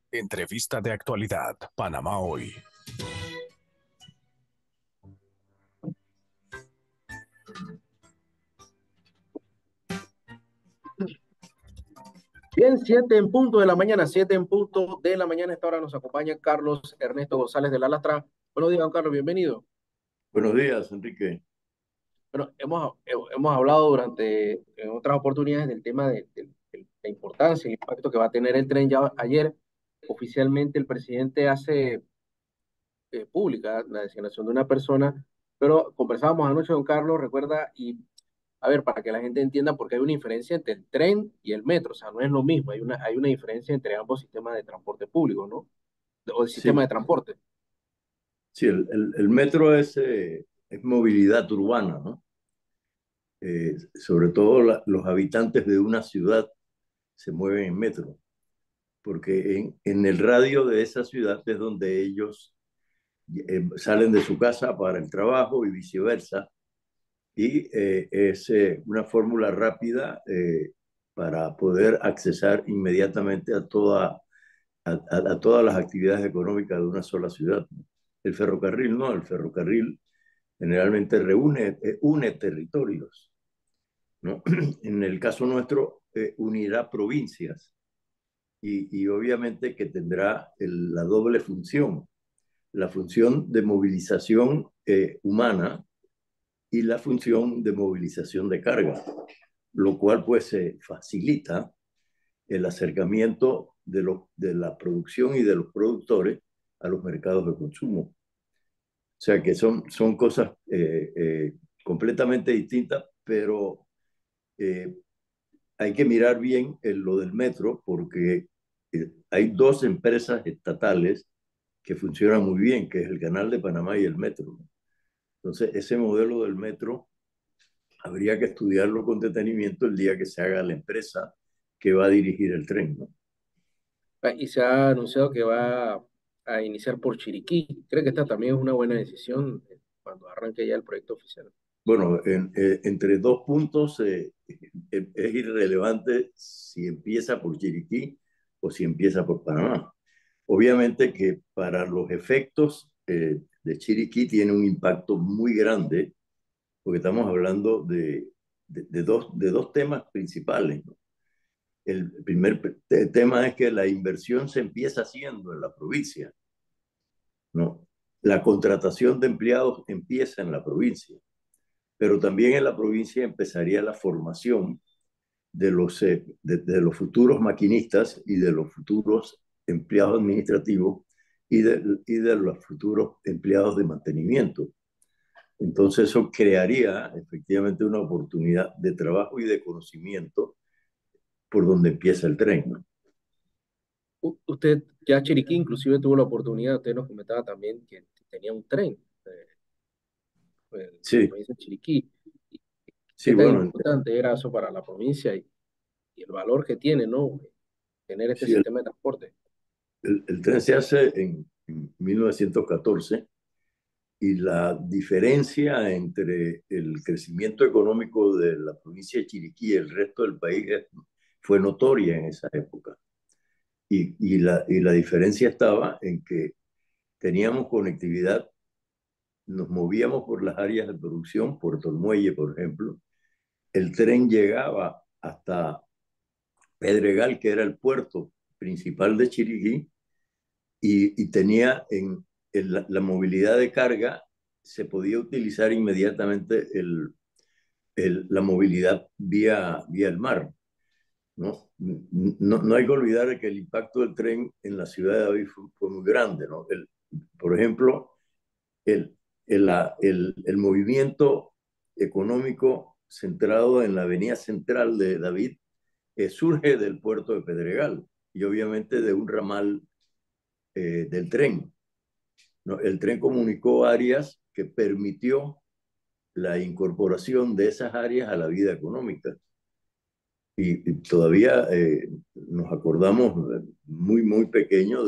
Entrevista de actualidad, Panamá Hoy. Bien, 7 en punto de la mañana, 7 en punto de la mañana. Esta hora nos acompaña Carlos Ernesto González de la Lastra. Buenos días, don Carlos, bienvenido. Buenos días, Enrique. Bueno, hemos hablado durante en otras oportunidades del tema de la importancia y el impacto que va a tener el tren. Ya ayer, oficialmente, el presidente hace pública la designación de una persona, pero conversábamos anoche, don Carlos, recuerda, y a ver, para que la gente entienda, porque hay una diferencia entre el tren y el metro, o sea, no es lo mismo, hay una diferencia entre ambos sistemas de transporte público, ¿no? O el sistema de Sí, transporte. sí, el metro es movilidad urbana, ¿no? Sobre todo los habitantes de una ciudad se mueven en metro, porque en el radio de esa ciudad es donde ellos salen de su casa para el trabajo y viceversa, y es una fórmula rápida para poder accesar inmediatamente a todas las actividades económicas de una sola ciudad. El ferrocarril no, el ferrocarril generalmente une territorios, ¿no? En el caso nuestro, unirá provincias y obviamente que tendrá la doble función, la función de movilización humana y la función de movilización de carga, lo cual pues facilita el acercamiento de la producción y de los productores a los mercados de consumo. O sea que son cosas completamente distintas, pero eh, hay que mirar bien lo del metro porque hay dos empresas estatales que funcionan muy bien, que es el Canal de Panamá y el metro. Entonces, ese modelo del metro habría que estudiarlo con detenimiento el día que se haga la empresa que va a dirigir el tren, ¿no? Y se ha anunciado que va a iniciar por Chiriquí. ¿Cree que esta también es una buena decisión cuando arranque ya el proyecto oficial? Bueno, entre dos puntos es irrelevante si empieza por Chiriquí o si empieza por Panamá. Obviamente que para los efectos de Chiriquí tiene un impacto muy grande, porque estamos hablando de dos temas principales, ¿no? El primer tema es que la inversión se empieza haciendo en la provincia, ¿no? La contratación de empleados empieza en la provincia, pero también en la provincia empezaría la formación de los futuros maquinistas y de los futuros empleados administrativos y de los futuros empleados de mantenimiento. Entonces eso crearía efectivamente una oportunidad de trabajo y de conocimiento por donde empieza el tren, ¿no? Usted, ya Chiriquí inclusive tuvo la oportunidad, usted nos comentaba también que tenía un tren en la Sí, provincia de Chiriquí. ¿Qué sí, tan bueno, importante era eso para la provincia y el valor que tiene, ¿no? Tener este sí, sistema de transporte. el tren se hace en 1914 y la diferencia entre el crecimiento económico de la provincia de Chiriquí y el resto del país fue notoria en esa época. Y la diferencia estaba en que teníamos conectividad, nos movíamos por las áreas de producción, Puerto El Muelle, por ejemplo. El tren llegaba hasta Pedregal, que era el puerto principal de Chiriquí, y tenía la movilidad de carga, se podía utilizar inmediatamente la movilidad vía el mar, ¿no? No hay que olvidar que el impacto del tren en la ciudad de David fue muy grande, ¿no? Por ejemplo, el, el movimiento económico centrado en la avenida central de David surge del puerto de Pedregal y obviamente de un ramal del tren, ¿no? El tren comunicó áreas que permitió la incorporación de esas áreas a la vida económica. Y todavía nos acordamos muy pequeño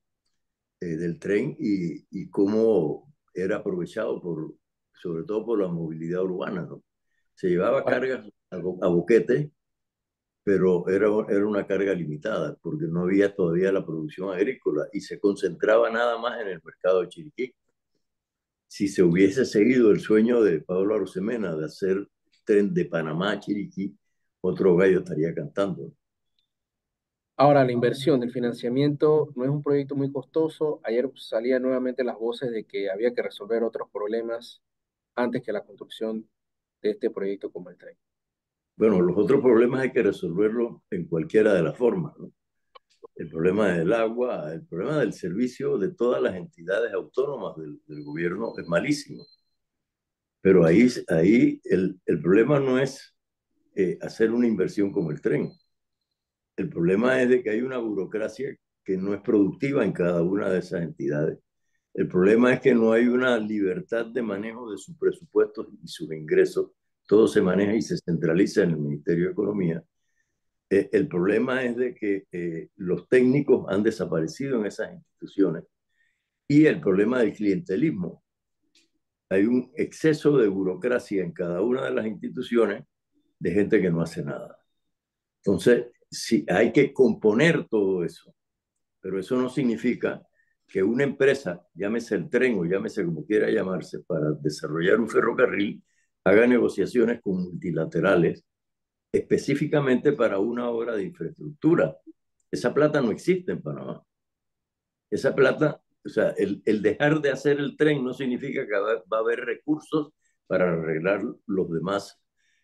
del tren y cómo era aprovechado sobre todo por la movilidad urbana, ¿no? Se llevaba Ahora, cargas a boquete, pero era una carga limitada porque no había todavía la producción agrícola y se concentraba nada más en el mercado de Chiriquí. Si se hubiese seguido el sueño de Pablo Arosemena de hacer el tren de Panamá a Chiriquí, otro gallo estaría cantando. Ahora, la inversión del financiamiento no es un proyecto muy costoso. Ayer salían nuevamente las voces de que había que resolver otros problemas antes que la construcción de este proyecto como el tren. Bueno, los otros problemas hay que resolverlos en cualquiera de las formas, ¿no? El problema del agua, el problema del servicio de todas las entidades autónomas del gobierno es malísimo. Pero ahí el problema no es hacer una inversión como el tren. El problema es de que hay una burocracia que no es productiva en cada una de esas entidades. El problema es que no hay una libertad de manejo de sus presupuestos y sus ingresos. Todo se maneja y se centraliza en el Ministerio de Economía. El problema es de que los técnicos han desaparecido en esas instituciones y el problema del clientelismo. Hay un exceso de burocracia en cada una de las instituciones de gente que no hace nada. Entonces, sí, hay que componer todo eso, pero eso no significa que una empresa, llámese el tren o llámese como quiera llamarse, para desarrollar un ferrocarril, haga negociaciones con multilaterales específicamente para una obra de infraestructura. Esa plata no existe en Panamá. Esa plata, o sea, el dejar de hacer el tren no significa que va a haber recursos para arreglar los demás,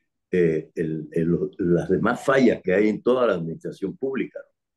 las demás fallas que hay en toda la administración pública.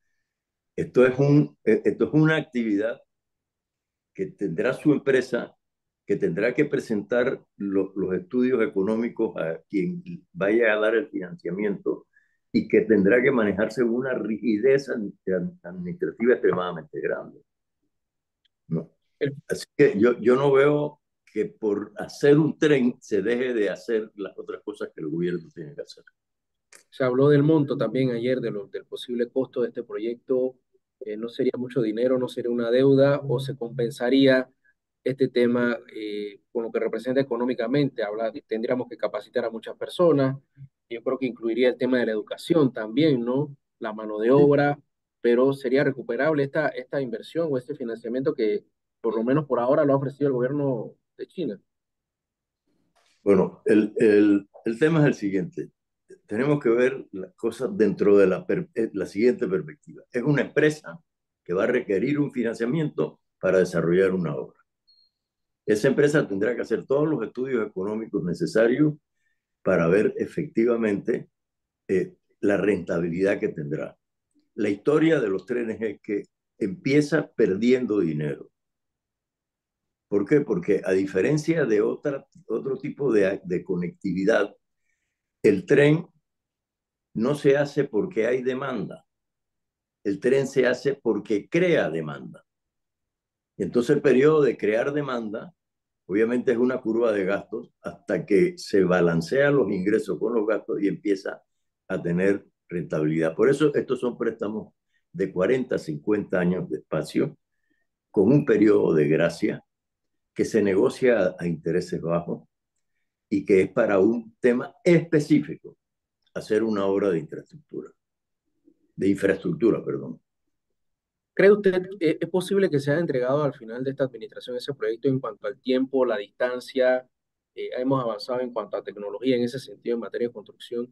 Esto es una actividad que tendrá su empresa, que tendrá que presentar los estudios económicos a quien vaya a dar el financiamiento y que tendrá que manejarse una rigidez administrativa extremadamente grande. No. Así que yo no veo que por hacer un tren se deje de hacer las otras cosas que el gobierno tiene que hacer. Se habló del monto también ayer, del posible costo de este proyecto. No sería mucho dinero, no sería una deuda, o se compensaría este tema con lo que representa económicamente. Tendríamos que capacitar a muchas personas. Yo creo que incluiría el tema de la educación también, ¿no? La mano de obra, pero sería recuperable esta inversión o este financiamiento que por lo menos por ahora lo ha ofrecido el gobierno de China. Bueno, el tema es el siguiente. Tenemos que ver las cosas dentro de la siguiente perspectiva. Es una empresa que va a requerir un financiamiento para desarrollar una obra. Esa empresa tendrá que hacer todos los estudios económicos necesarios para ver efectivamente la rentabilidad que tendrá. La historia de los trenes es que empieza perdiendo dinero. ¿Por qué? Porque a diferencia de otro tipo de conectividad, el tren no se hace porque hay demanda. El tren se hace porque crea demanda. Y entonces el periodo de crear demanda, obviamente es una curva de gastos hasta que se balancean los ingresos con los gastos y empieza a tener rentabilidad. Por eso estos son préstamos de 40, 50 años de espacio, con un periodo de gracia que se negocia a intereses bajos y que es para un tema específico, hacer una obra de infraestructura, perdón. ¿Cree usted que es posible que sea entregado al final de esta administración ese proyecto en cuanto al tiempo, la distancia? Hemos avanzado en cuanto a tecnología en ese sentido en materia de construcción.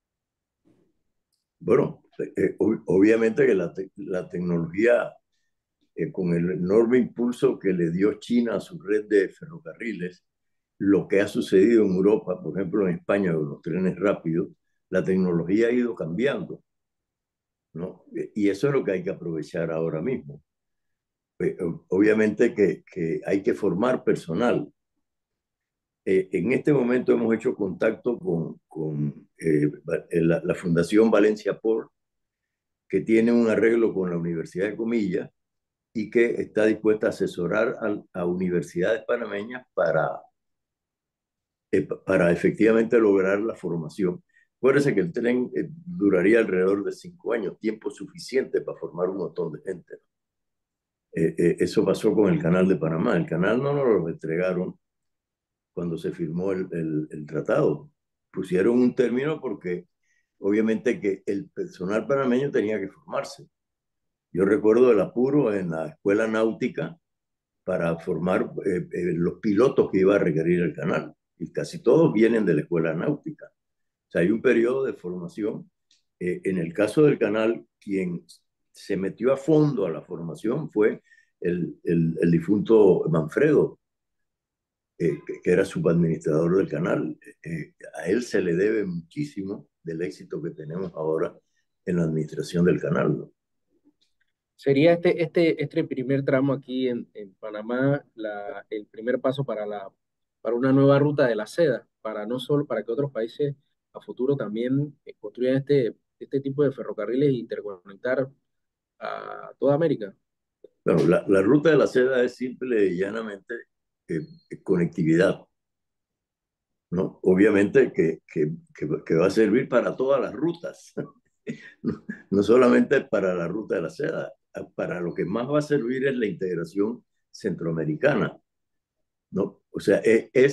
Bueno, obviamente que la tecnología, con el enorme impulso que le dio China a su red de ferrocarriles, lo que ha sucedido en Europa, por ejemplo en España con los trenes rápidos, la tecnología ha ido cambiando, ¿no? Y eso es lo que hay que aprovechar ahora mismo. Obviamente que hay que formar personal. En este momento hemos hecho contacto con la Fundación Valencia Port, que tiene un arreglo con la Universidad de Comillas y que está dispuesta a asesorar a universidades panameñas para efectivamente lograr la formación. Acuérdense que el tren duraría alrededor de 5 años, tiempo suficiente para formar un montón de gente. Eso pasó con el Canal de Panamá. El canal no nos lo entregaron cuando se firmó el tratado. Pusieron un término porque obviamente que el personal panameño tenía que formarse. Yo recuerdo el apuro en la escuela náutica para formar los pilotos que iba a requerir el canal. Y casi todos vienen de la escuela náutica. O sea, hay un periodo de formación. En el caso del canal, quien se metió a fondo a la formación fue el difunto Manfredo, que era subadministrador del canal. A él se le debe muchísimo del éxito que tenemos ahora en la administración del canal, ¿no? Sería este primer tramo aquí en Panamá el primer paso para una nueva ruta de la seda, para no solo para que otros países a futuro también construyan este tipo de ferrocarriles e interconectar a toda América. Bueno, la ruta de la seda es simple y llanamente eh, conectividad, ¿no? Obviamente que va a servir para todas las rutas, no, no solamente para la ruta de la seda. Para lo que más va a servir es la integración centroamericana, ¿no? O sea,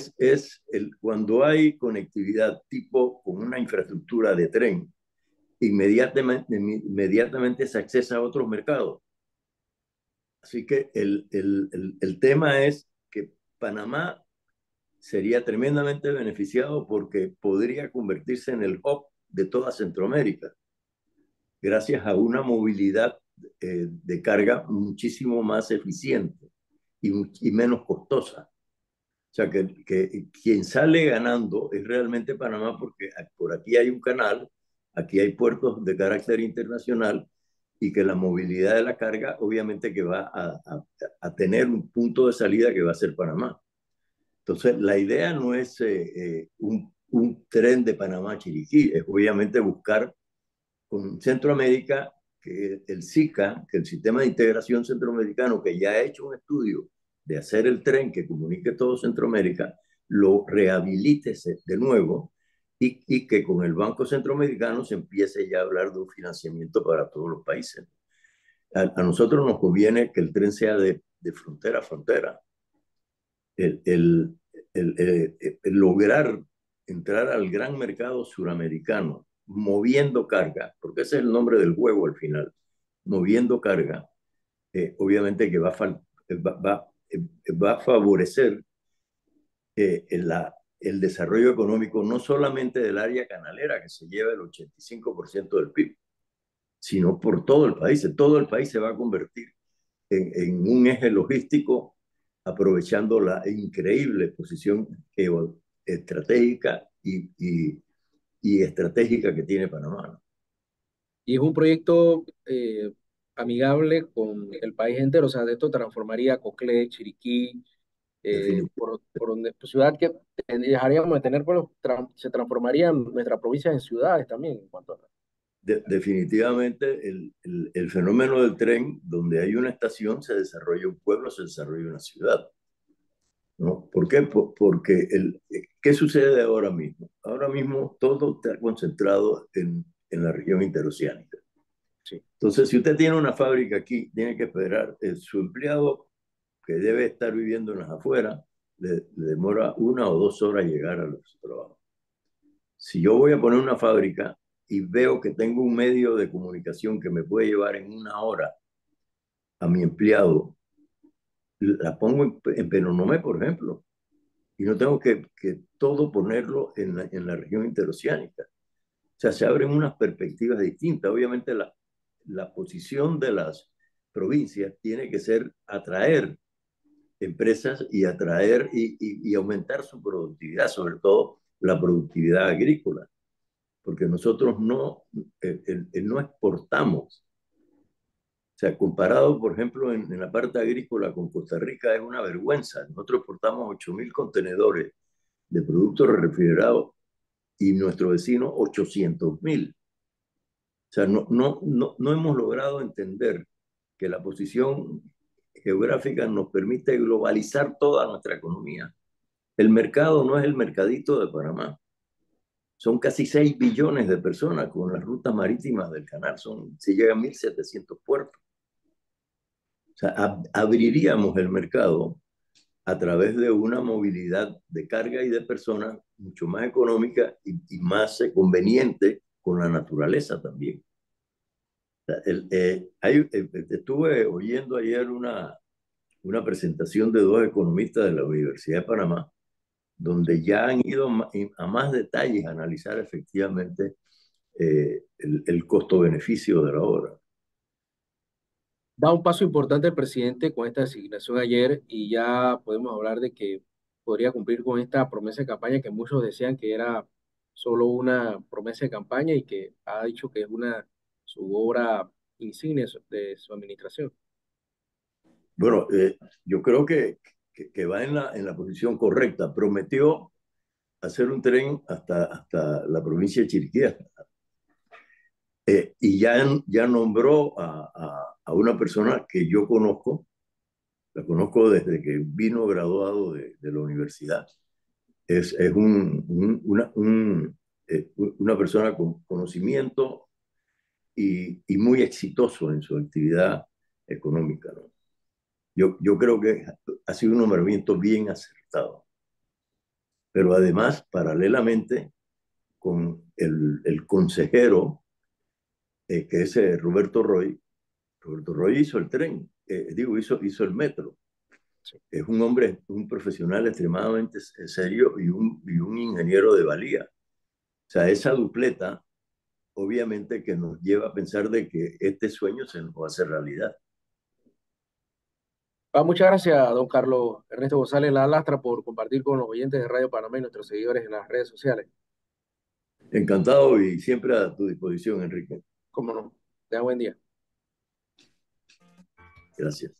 cuando hay conectividad tipo con una infraestructura de tren, inmediatamente se accesa a otros mercados. Así que el tema es que Panamá sería tremendamente beneficiado porque podría convertirse en el hub de toda Centroamérica, gracias a una movilidad de carga muchísimo más eficiente y menos costosa. O sea, que quien sale ganando es realmente Panamá porque por aquí hay un canal, aquí hay puertos de carácter internacional y que la movilidad de la carga obviamente que va a tener un punto de salida que va a ser Panamá. Entonces, la idea no es un tren de Panamá a Chiriquí, es obviamente buscar con Centroamérica que el SICA, que el Sistema de Integración Centroamericano, que ya ha hecho un estudio de hacer el tren que comunique todo Centroamérica, lo rehabilite de nuevo y que con el Banco Centroamericano se empiece ya a hablar de un financiamiento para todos los países. A nosotros nos conviene que el tren sea de frontera a frontera. El, el, el lograr entrar al gran mercado suramericano moviendo carga, porque ese es el nombre del juego al final, moviendo carga, obviamente que va a favorecer el desarrollo económico no solamente del área canalera, que se lleva el 85% del PIB, sino por todo el país. Todo el país se va a convertir en un eje logístico, aprovechando la increíble posición estratégica y estratégica que tiene Panamá, ¿no? Y es un proyecto amigable con el país entero, o sea, de esto transformaría Coclé, Chiriquí, por donde pues, ciudad que dejaríamos de tener, bueno, se transformarían nuestras provincias en ciudades también en cuanto a... Definitivamente el fenómeno del tren, donde hay una estación, se desarrolla un pueblo, se desarrolla una ciudad, ¿no? ¿Por qué? Porque ¿qué sucede ahora mismo? Ahora mismo todo está concentrado en la región interoceánica. Sí. Entonces, si usted tiene una fábrica aquí, tiene que esperar, su empleado que debe estar viviendo en las afueras, le demora 1 o 2 horas llegar a los trabajos. Si yo voy a poner una fábrica y veo que tengo un medio de comunicación que me puede llevar en 1 hora a mi empleado, la pongo en Penonomé, por ejemplo, y no tengo que todo ponerlo en la región interoceánica. O sea, se abren unas perspectivas distintas. Obviamente la posición de las provincias tiene que ser atraer empresas y atraer y aumentar su productividad, sobre todo la productividad agrícola, porque nosotros no exportamos. O sea, comparado, por ejemplo, en la parte agrícola con Costa Rica es una vergüenza. Nosotros exportamos 8.000 contenedores de productos refrigerados y nuestro vecino 800.000. O sea, no hemos logrado entender que la posición geográfica nos permite globalizar toda nuestra economía. El mercado no es el mercadito de Panamá. Son casi 6 billones de personas con las rutas marítimas del canal. Se llegan a 1.700 puertos. O sea, abriríamos el mercado a través de una movilidad de carga y de personas mucho más económica y más conveniente con la naturaleza también. Estuve oyendo ayer una presentación de dos economistas de la Universidad de Panamá, donde ya han ido a más detalles a analizar efectivamente el costo-beneficio de la obra. Da un paso importante el presidente con esta designación ayer y ya podemos hablar de que podría cumplir con esta promesa de campaña que muchos decían que era solo una promesa de campaña y que ha dicho que es su obra insignia de su administración. Bueno, yo creo que va en la posición correcta. Prometió hacer un tren hasta la provincia de Chiriquí. Y ya nombró a una persona que yo conozco, la conozco desde que vino graduado de la universidad. Es una persona con conocimiento y muy exitoso en su actividad económica, ¿no? Yo creo que ha sido un nombramiento bien acertado. Pero además, paralelamente, con el consejero, que es Roberto Roy hizo el tren, hizo el metro. Es un hombre, un profesional extremadamente serio y un ingeniero de valía. O sea, esa dupleta, obviamente que nos lleva a pensar de que este sueño se nos va a hacer realidad. Muchas gracias, don Carlos Ernesto González La Lastra, por compartir con los oyentes de Radio Panamá y nuestros seguidores en las redes sociales. Encantado y siempre a tu disposición, Enrique. Cómo no. Tenga buen día. Gracias.